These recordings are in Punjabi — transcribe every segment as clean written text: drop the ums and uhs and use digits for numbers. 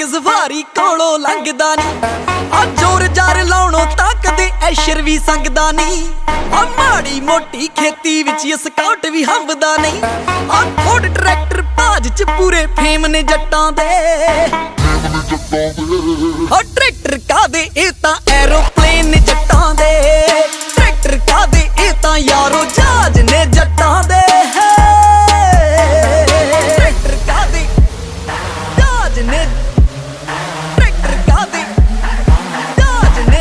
ਸਵਾਰੀ ਕੋਲੋਂ ਲੰਘਦਾ ਨੀ ਆ ਜ਼ੋਰ ਜ਼ਾਰ ਲਾਉਣੋਂ ਤਾਂ ਕਦੇ ਐਸ਼ਰ ਵੀ ਸੰਗਦਾ ਨਹੀਂ ਆ ਮਾੜੀ ਮੋਟੀ ਖੇਤੀ ਵਿੱਚ ਸਕਾਊਟ ਵੀ ਹੰਬਦਾ ਨਹੀਂ ਆ ਫੋਰਡ ਟਰੈਕਟਰ ਭਾਜ ਚ ਪੂਰੇ ਫੇਮ ਨੇ ਜੱਟਾਂ ਦੇ ਆ ਟਰੈਕਟਰ ਕਾਦੇ ਇਹ ਤਾਂ ਐਰੋਪਲੇਨ ਨੇ ਜੱਟਾਂ ਦੇ ਟਰੈਕਟਰ ਕਾਦੇ ਇਹ ਤਾਂ ਯਾਰੋ ਜਹਾਜ਼ ਨੇ ਜੱਟਾਂ ਦੇ ਟਰੈਕਟਰ ਕਾਦੇ ਜਹਾਜ਼ ਨੇ ਟਰੈਕਟਰ ਕਾਦੇ ਜਹਾਜ਼ ਨੇ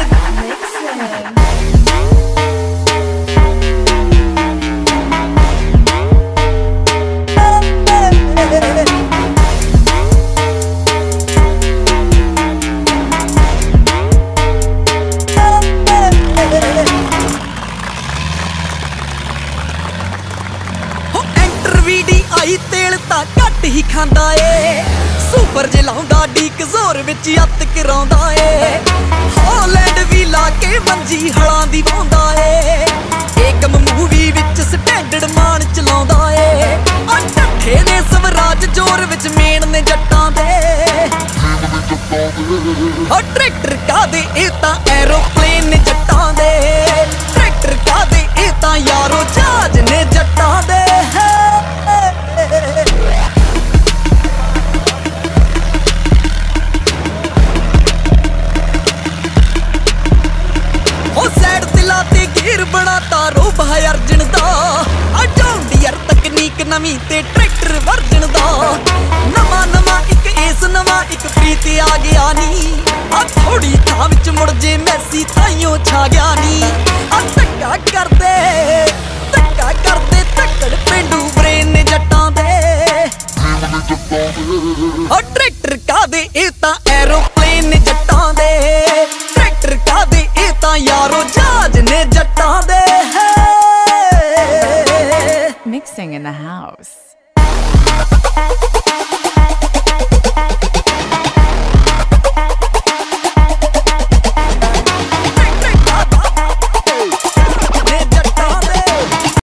ਆਈ ਤੇਲ ਤਾਂ ਘੱਟ ਹੀ ਖਾਂਦਾ ਏ ਸੁਪਰ ਜੇ ਲਾਉਂਦਾ ਡੀਕ ਜ਼ੋਰ ਵਿੱਚ ਅੱਤ ਕਰਾਉਂਦਾ ਏ ਹਾਲੈਂਡ ਵੀ ਲਾ ਕੇ ਮੰਜੀ ਹਲਾਂ ਦੀ ਵਾਉਂਦਾ ਏ ਏਕਮ ਮੂਵੀ ਵਿੱਚ ਸਟੈਂਡਰਡ ਮਾਨ ਚਲਾਉਂਦਾ ਏ ਆ ਢੱਠੇ ਦੇ ਸਵਰਾਜ ਜ਼ੋਰ ਵਿੱਚ ਮੇਨ ਨੇ ਜੱਟਾਂ ਦੇ ਆ ਟਰੈਕਟਰ ਕਾਦੇ ਇਹ ਤਾਂ ਐਰੋਪਲੇਨ ਨੇ ਜੱਟਾਂ ਦੇ ਟਰੈਕਟਰ ਕਾਦੇ ਇਹ ਤਾਂ ਯਾਰੋ ਜਹਾਜ਼ ਨੇ ਜੱਟਾਂ ਦੇ ਬਣਾਤਾ ਰੂਪ ਹੈ ਅਰਜਨ ਦਾ ਆ ਜੌਂਡੀਅਰ ਤਕਨੀਕ ਨਵੀਂ ਤੇ ਟਰੈਕਟਰ ਵਰਜਨ ਦਾ ਨਵਾਂ ਇੱਕ ਏਸ ਨਵਾਂ ਇੱਕ ਪ੍ਰੀਤ ਆ ਗਿਆ ਨੀ ਆ ਥੋੜੀ ਥਾਂ ਵਿੱਚ ਮੁੜ ਜੇ ਮੈਸੀ ਤਾਈਓ ਛਾ ਗਿਆ ਨੀ ਆ ਧੱਕਾ ਕਰਦੇ ਧੱਕੜ ਪਿੰਡੂ ਬ੍ਰੇਨ ਨੇ ਜੱਟਾਂ ਦੇ ਆ ਟਰੈਕਟਰ ਕਾਦੇ ਇਹ ਤਾਂ ਐਰੋਪਲੇਨ ਨੇ ਜੱਟਾਂ ਦੇ ਟਰੈਕਟਰ ਕਾਦੇ ਇਹ ਤਾਂ ਯਾਰੋ ਜਹਾਜ਼ ਨੇ ਜੱਟਾਂ ਦੇ Mixing in the house.